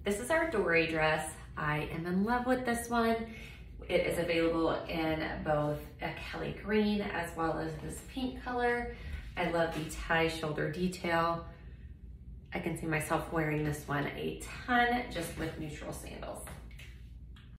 This is our Dori dress. I am in love with this one. It is available in both a Kelly green as well as this pink color. I love the tie shoulder detail. I can see myself wearing this one a ton just with neutral sandals.